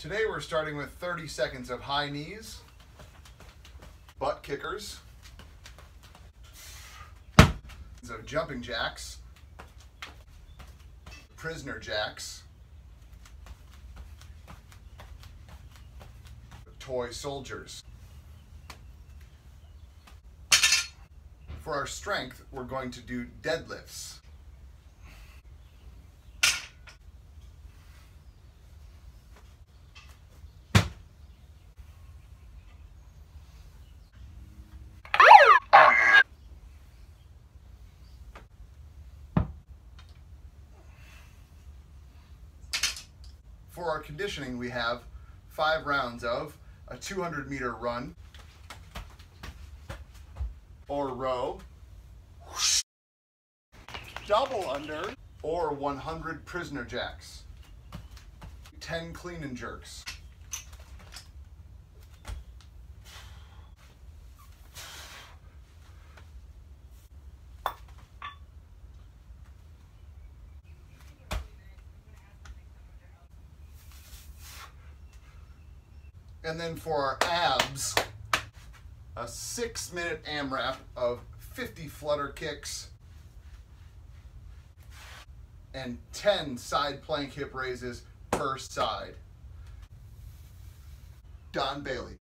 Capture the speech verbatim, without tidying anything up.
Today we're starting with thirty seconds of high knees, butt kickers, of jumping jacks, prisoner jacks, toy soldiers. For our strength, we're going to do deadlifts. For our conditioning, we have five rounds of a two hundred meter run or row, double under, or one hundred prisoner jacks, ten clean and jerks. And then for our abs, a six minute AMRAP of fifty flutter kicks and ten side plank hip raises per side. Don Bailey.